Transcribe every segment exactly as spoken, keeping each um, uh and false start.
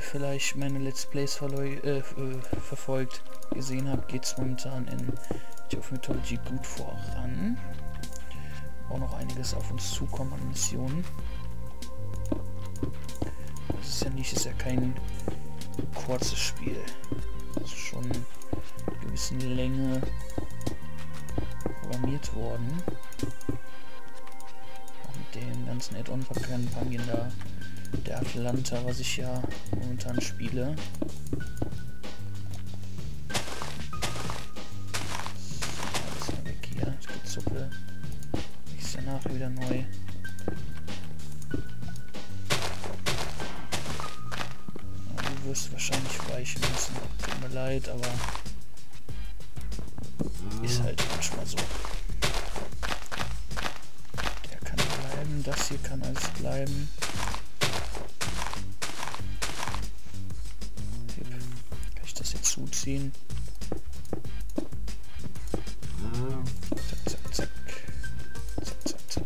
vielleicht meine Let's Plays äh, äh, verfolgt, gesehen habt, geht es momentan in Age of Mythology gut voran. Auch noch einiges auf uns zukommen an Missionen. Das ist ja nicht, ist ja kein kurzes Spiel. Das ist schon eine gewisse Länge programmiert worden. Auch mit den ganzen Add-on-Kampagnen da. Der Atlanta, was ich ja momentan spiele. Alles mal weg hier, das Gezuppe. Ist danach wieder neu. Du wirst wahrscheinlich weichen müssen. Tut mir leid, aber ist halt manchmal so. Der kann bleiben, das hier kann alles bleiben. Zuziehen. Zack, zack, zack. Zack, zack, zack.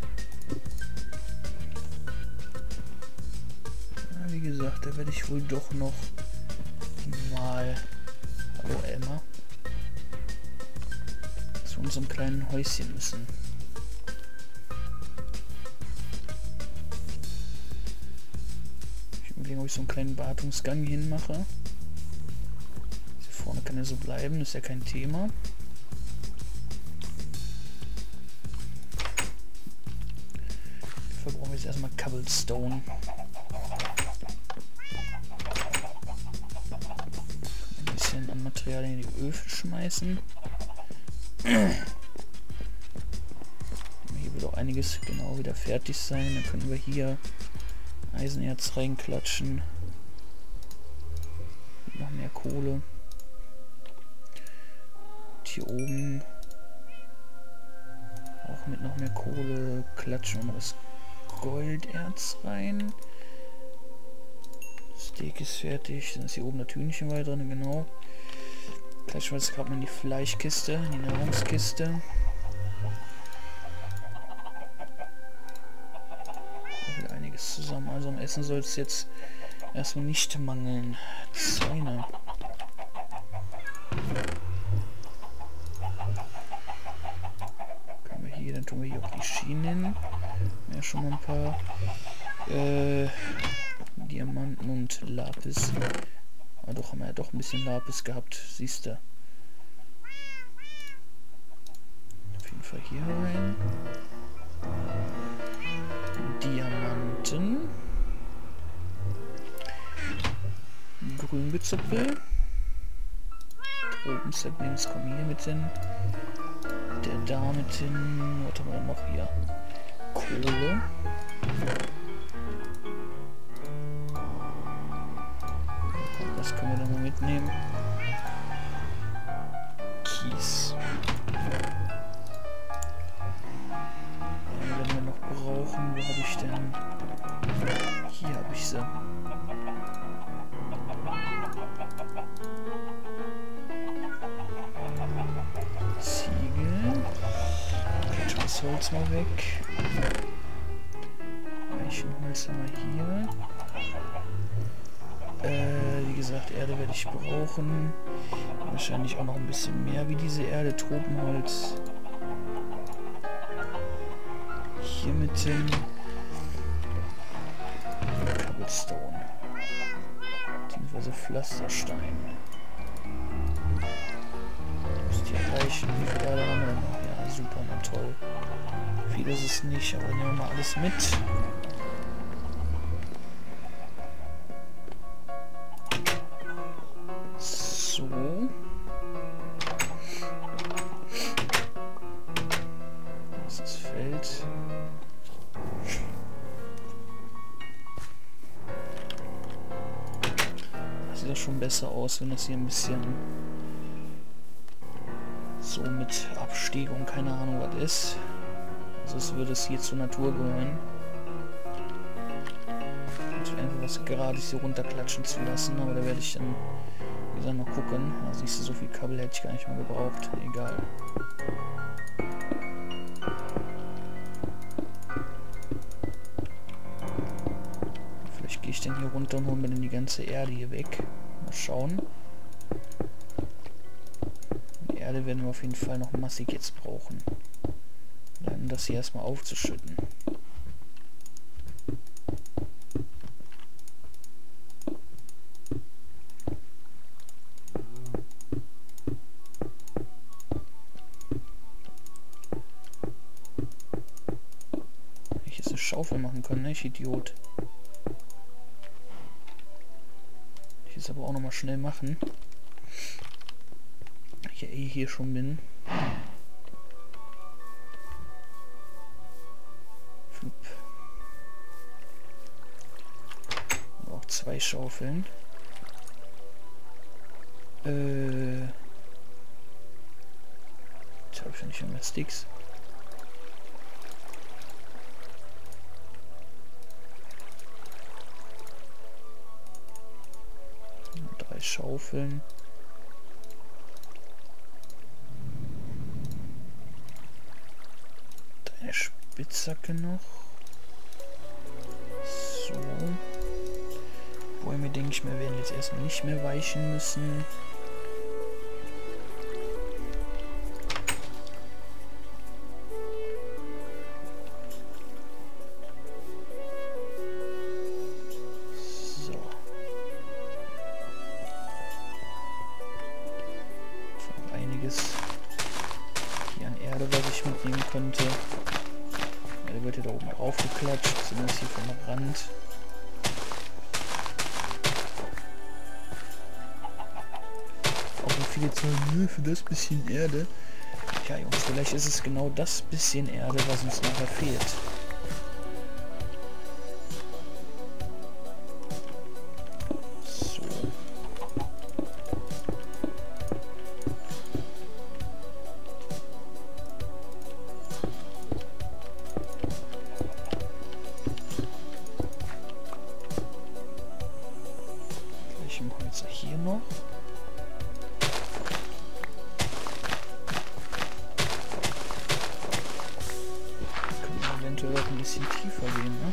Ja, wie gesagt, da werde ich wohl doch noch mal, hallo Elmar, zu unserem kleinen Häuschen müssen. Ich überlege, ob ich so einen kleinen Wartungsgang hinmache. Vorne kann er so bleiben, ist ja kein Thema. Dafür brauchen wir jetzt erstmal Cobblestone. Ein bisschen an Materialien in die Öfen schmeißen. Hier wird auch einiges genau wieder fertig sein. Dann können wir hier Eisenerz reinklatschen. Noch mehr Kohle. Hier oben auch mit noch mehr Kohle klatschen und das Golderz rein. Steak ist fertig, dann ist hier oben das Hühnchen weiter drin, genau. Klatschen wir jetzt gerade mal in die Fleischkiste, in die Nahrungskiste. Auch wieder einiges zusammen, also am Essen soll es jetzt erstmal nicht mangeln. Zäune. Dann tun wir hier auch die Schienen. Ja, schon mal ein paar äh, Diamanten und Lapis. Aber doch haben wir ja doch ein bisschen Lapis gehabt, siehst du. Auf jeden Fall hier rein. Diamanten. Grüngezüppel. Proben-Saplings kommen hier mit hin. Der da mit hin. Was haben wir denn noch hier? Kohle. Das können wir dann mal mitnehmen. Kies. Ja, werden wir noch brauchen. Wo habe ich denn? Hier habe ich sie. Das Holz mal weg. Eichenholz haben wir hier. Äh, wie gesagt, Erde werde ich brauchen. Wahrscheinlich auch noch ein bisschen mehr wie diese Erde. Tropenholz. Hier mit hin. Cobblestone. Beziehungsweise Pflasterstein. Müsste hier reichen. Wie viel Erde haben wir denn noch? Ja, super, na toll. Viel ist es nicht, aber nehmen wir mal alles mit. So. Das ist Feld. Das sieht doch schon besser aus, wenn das hier ein bisschen so mit Abstiegung, keine Ahnung was ist. Also es würde es hier zur Natur gehören. Und einfach was Gerades hier runterklatschen zu lassen, aber da werde ich dann, wie gesagt, noch gucken. Da siehst du, so viel Kabel hätte ich gar nicht mehr gebraucht. Egal. gut, dann holen wir dann die ganze Erde hier weg. Mal schauen. Die Erde werden wir auf jeden Fall noch massig jetzt brauchen. Um das hier erstmal aufzuschütten. Ich jetzt eine Schaufel machen können, ne? Ich Idiot. Ich jetzt aber auch noch mal schnell machen. Ich ja eh hier schon bin. Auch zwei Schaufeln. Äh. Jetzt habe ich ja nicht mehr Sticks. Drei Schaufeln. Eine Spitzhacke noch. So. Bäume, denke ich mir, werden jetzt erstmal nicht mehr weichen müssen. So. Noch einiges hier an Erde, was ich mitnehmen könnte. Der wird ja da oben aufgeklatscht, zumindest hier vom Rand. Auch wenn viele sagen, für das bisschen Erde. Ja Jungs, vielleicht ist es genau das bisschen Erde, was uns nachher fehlt. So. Gleich im Holz hier noch. Eventuell auch ein bisschen tiefer gehen, ne?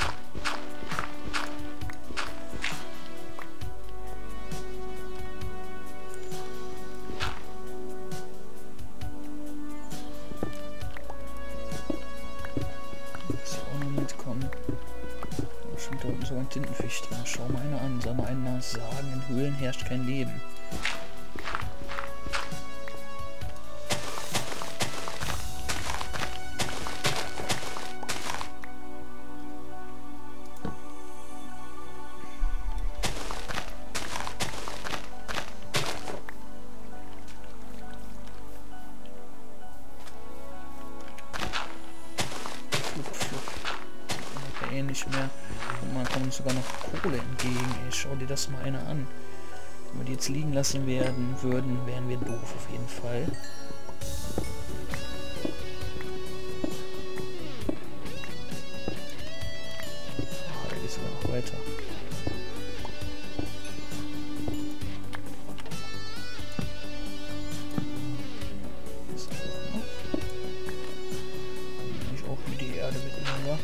Das hier auch noch mitkommen. Da stimmt da unten sogar ein Tintenfisch drin. Schau mal einer an. Sag mal einer sagen, in Höhlen herrscht kein Leben. Nicht mehr. Und man kommt sogar noch Kohle entgegen. Ey, schau dir das mal einer an. Wenn wir die jetzt liegen lassen werden würden, wären wir doof auf jeden Fall. Oh, da geht es sogar noch weiter. Ist das auch noch? Ich auch wie die Erde miteinander.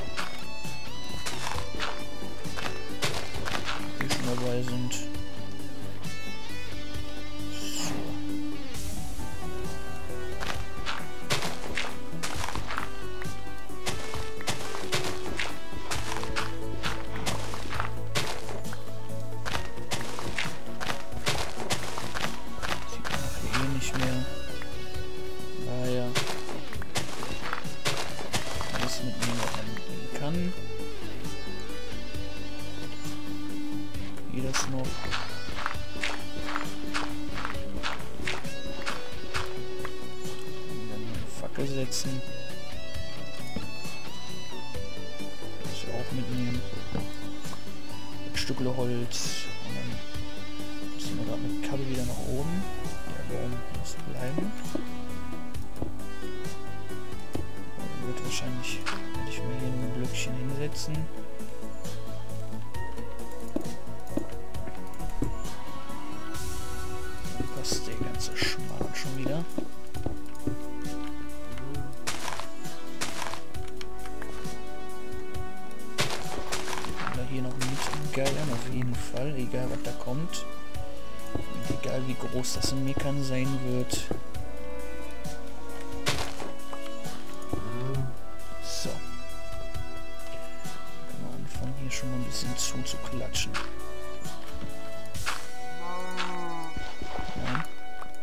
Dabei sind. So. Sieht man nachher eh nicht mehr. Naja. Alles mitnehmen, was man mitnehmen kann. Hier das noch. Und dann eine Fackel setzen. Das auch mitnehmen. Ein Stückle Holz. Und dann ziehen wir gerade mit Kabel wieder nach oben. Der Baum muss bleiben. Und wird wahrscheinlich, werde ich mir hier ein Blöckchen hinsetzen. Der ganze Schmarrn schon wieder. Und da hier noch mit geil Fall, egal was da kommt. Und egal wie groß das in Meckern sein wird. So. Können wir anfangen hier schon mal ein bisschen zuzuklatschen. Ja.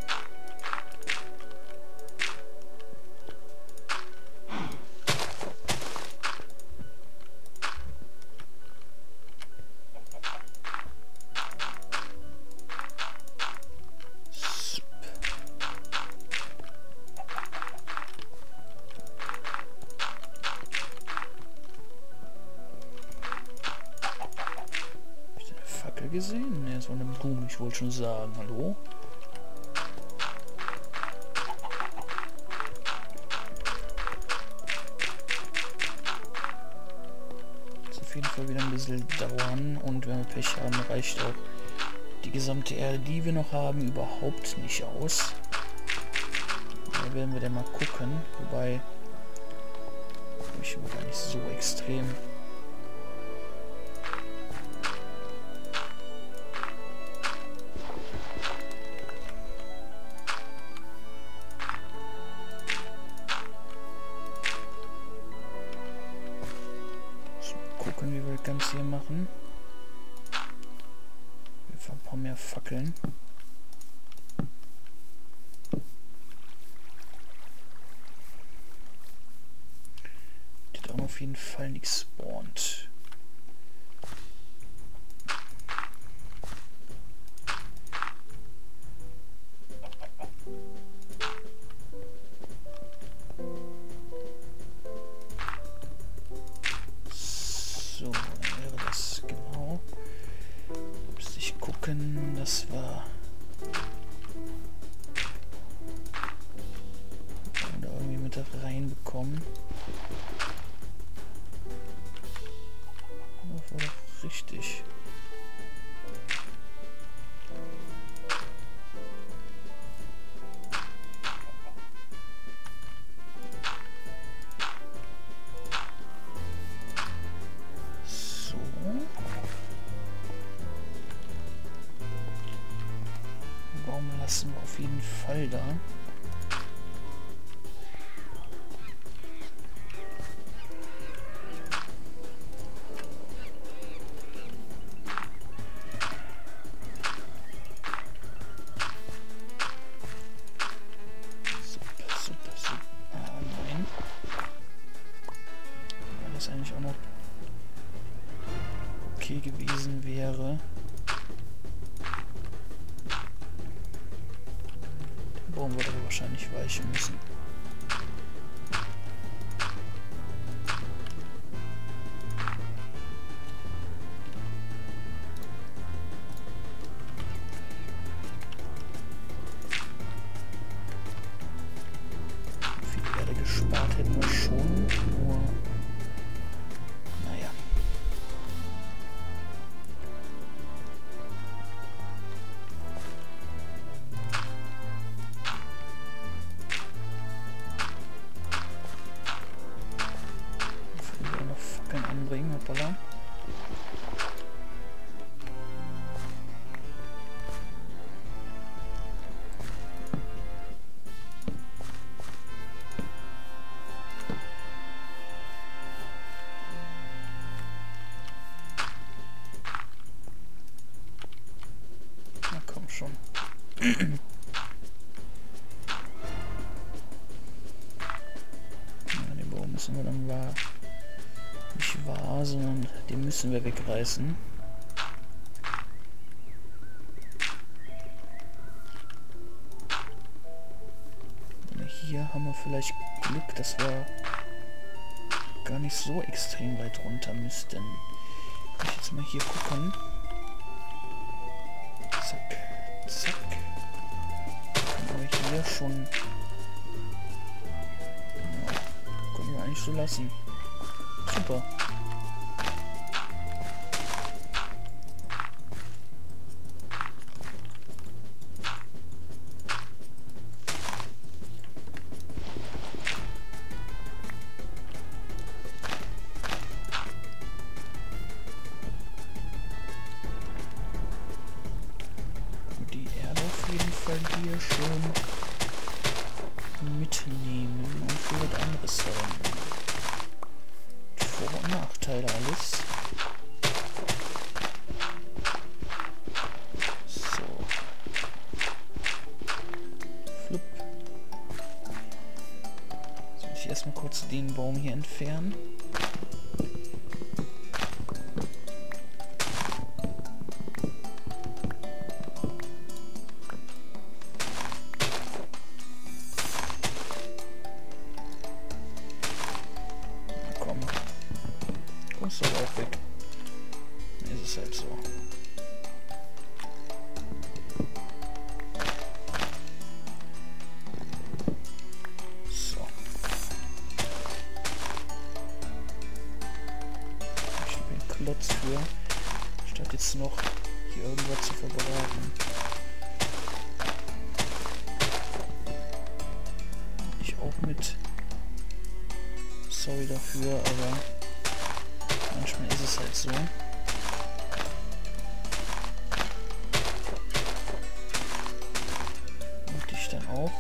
Gesehen? Ne, so eine Blume, ich wollte schon sagen, hallo? Das auf jeden Fall wieder ein bisschen dauern und wenn wir Pech haben, reicht auch die gesamte Erde, die wir noch haben, überhaupt nicht aus. Da werden wir dann mal gucken, wobei ich war gar nicht so extrem. Gucken, wie wir das Ganze hier machen. Wir ein paar mehr Fackeln. Die auch auf jeden Fall nichts spawnt. So, dann wäre das genau. Müsste ich gucken, das war. Oder irgendwie mit reinbekommen. Das war doch richtig. Lassen wir auf jeden Fall da. Super, super, super. Ah, nein. Weil das eigentlich auch noch okay gewesen wäre. Baum wird aber wahrscheinlich weichen müssen. Viel Erde gespart hätten wir schon, nur naja. Anbringen, hoppala. Na komm schon. Ja, den Baum müssen wir dann wahr. Nicht wahr, sondern den müssen wir wegreißen. Und hier haben wir vielleicht Glück, dass wir gar nicht so extrem weit runter müssten. Ich jetzt mal hier gucken. Zack, zack. Können wir hier schon. Ja, können wir eigentlich so lassen. Super. Vor- und Nachteile alles. So. Flupp. Soll ich erstmal kurz den Baum hier entfernen? Ist aber auch weg. Ist es halt so. So. Ich habe einen Klotz für, statt jetzt noch hier irgendwas zu verbraten. Ich auch mit. Sorry dafür, aber manchmal ist es halt so. Und ich dann auch.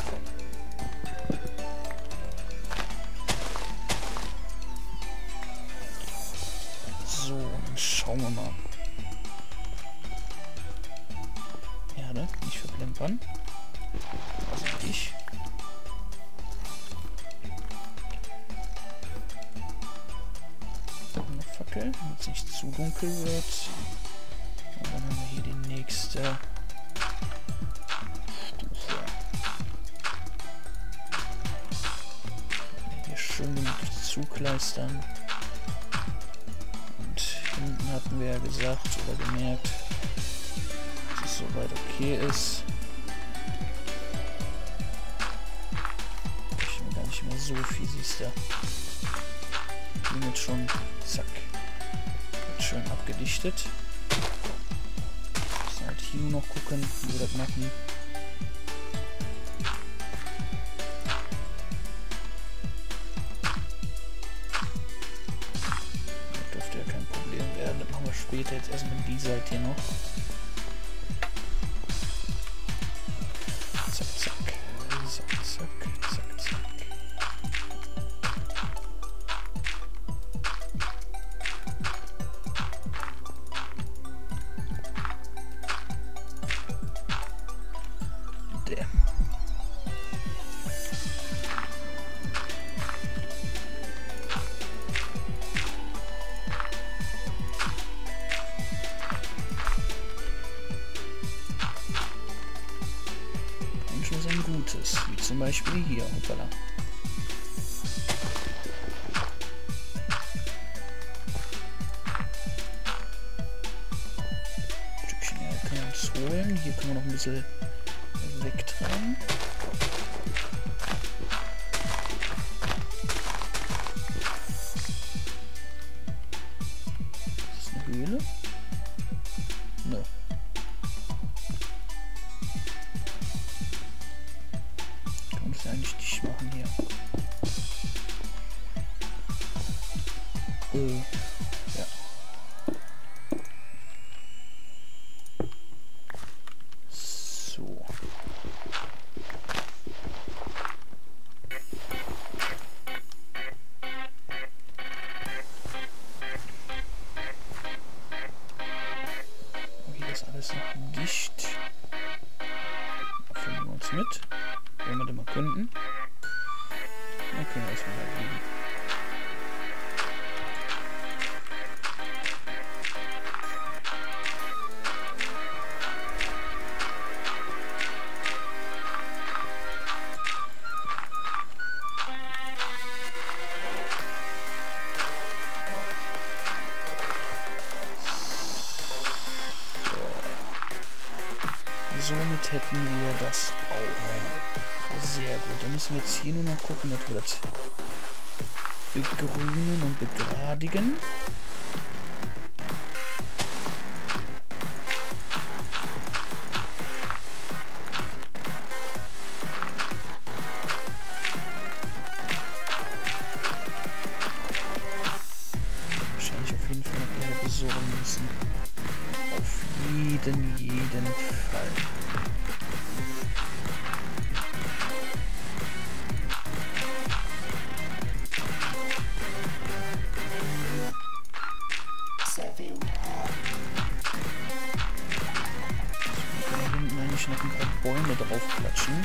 So, dann schauen wir mal. Erde, nicht verplempern. Also ich. Fackel, damit es nicht zu dunkel wird. Und dann haben wir hier die nächste Stufe. Hier schön gemütlich zukleistern. Und hinten hatten wir ja gesagt oder gemerkt, dass es soweit okay ist. Ich bin gar nicht mehr so viel, siehst du. Hiermit schon, zack, wird schön abgedichtet. Müssen halt hier nur noch gucken, wie wir das machen. Das dürfte ja kein Problem werden, das machen wir später. Jetzt erstmal die Seite hier noch. Zack, zack, zack, zack, zack, zack. Ein gutes, wie zum Beispiel hier. Hoppala. Ein Stückchen Erde können wir uns holen. Hier können wir noch ein bisschen wegtragen. Ist das eine Höhle? No. Eigentlich dicht machen hier. Äh, ja. So. Oh, hier ist alles noch dicht. Finden wir uns mit. Wenn wir das mal könnten. Okay, erstmal halt liegen. So. Somit hätten wir das auch. Sehr gut, dann müssen wir jetzt hier nur noch gucken, dass wir das begrünen und begradigen. Wahrscheinlich auf jeden Fall noch Erde besorgen müssen. Auf jeden, jeden Fall. Bäume drauf klatschen.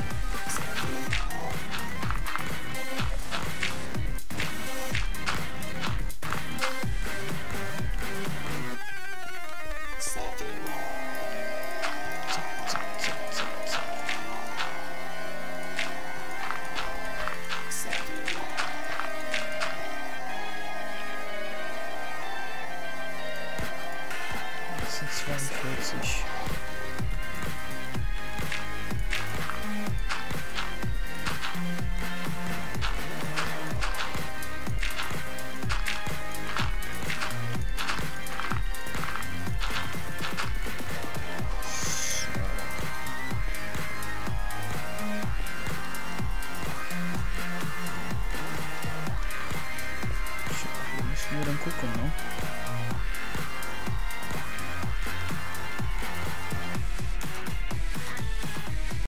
zweiundvierzig. Wir müssen nur dann gucken, ne?